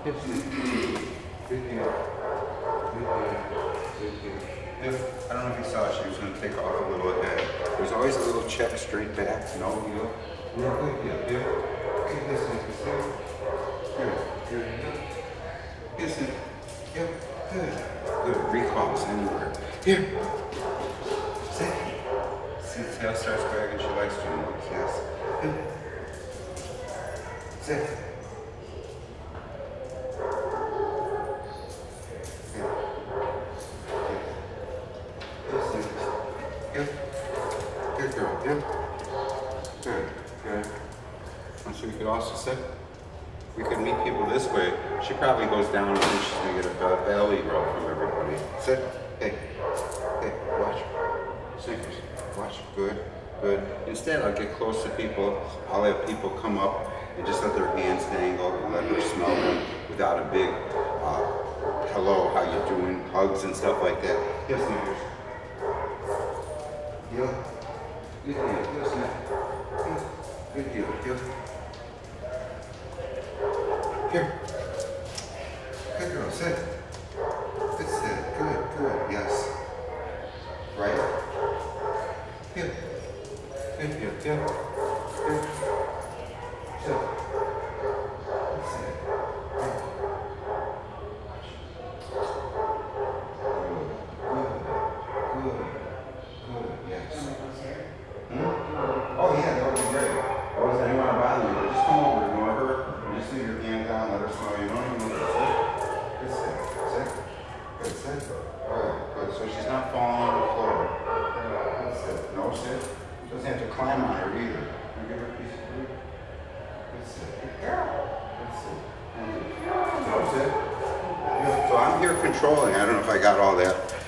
Yes. Good deal. Good deal. Good deal. If, I don't know if you saw, she was going to take off a little ahead. There's always a little check straight back. No deal. Yeah, good deal. Good. Good. Listen. Good. Good. Listen. Yep. Good. Good. Recalls anywhere. Here. Sit. See, tail starts wagging. She likes doing this. Yes. Good. Sit. Good girl, yeah. Good, good. And so we could also sit. We could meet people this way. She probably goes down and thinks she's gonna get a belly rub from everybody. Sit. Hey. Hey, watch. Snickers. Watch. Good, good. Instead, I'll get close to people. I'll have people come up and just let their hands dangle and let her smell them without a big hello, how you doing, hugs and stuff like that. Yes, Snickers. Yeah. Good deal. Yes, ma'am. Good deal. Here. Here. Good girl. Sit. Good sit. Good. Good. Yes. Right. Here. Good deal. Here. Here. Sit. Good sit. Here. Good. Good. Good. Yes. Oh yeah, that would be great. I wasn't anyone to bother you, but just come over, ignore her, and just leave your hand down, let her smell you. Don't even look at her. Good sit. Sit. Good sit. Good. Good. So she's not falling on the floor. Good sit. No sit. She doesn't have to climb on her either. I'll give her a piece of food. Good sit. Good girl. Good sit. No sit. So I'm here controlling. I don't know if I got all that.